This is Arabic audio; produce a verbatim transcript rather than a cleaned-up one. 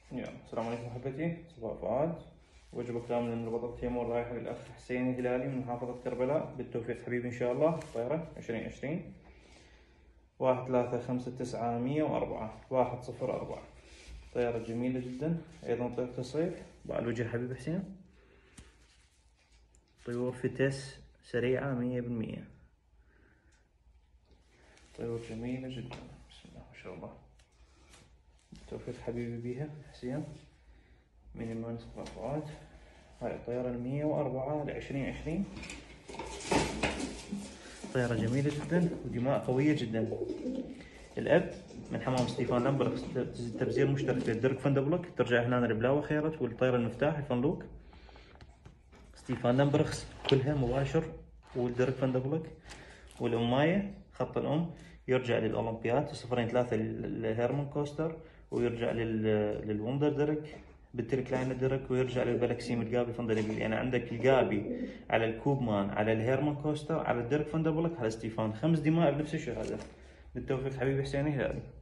يلا السلام عليكم احبتي، صباح فؤاد. وجبة كاملة من البطل تيمور رايحة للأخ حسين الهلالي من محافظة كربلاء، بالتوفيق حبيبي إن شاء الله. طيرة عشرين عشرين واحد ثلاثة خمسة تسعة مية وأربعة واحد صفر أربعة. طيارة جميلة جدا، أيضا طيارة الصيف. بعد الوجه حبيبي حسين، طيور فتس سريعة مية بالمية، طيور جميلة جدا، بسم الله ما شاء الله. بالتوفيق حبيبي بيها حسين من المهندس صباح فؤاد. هاي الطيارة المية وأربعة لعشرين عشرين، طيارة جميلة جدا ودماء قوية جدا. الأب من حمام ستيفان لامبرغ، تبذير مشترك للدرك فندبلوك، ترجع هنا البلاوة خيرت، والطيارة المفتاح الفنلوك ستيفان لامبرغس كلها مباشر، والدرك فندبلوك والأماية خط الأم يرجع للأولمبياد، صفرين ثلاثة للهيرمان كوستر، ويرجع للوندر درك بالترك لاين الدرك، ويرجع للبلكسيم القابي فندبلوك. يعني عندك القابي على الكوبمان على الهيرمان كوستر على الدرك فندبلوك على ستيفان، خمس دماء بنفس الشهادة. بالتوفيق حبيبي حسين الهلالي.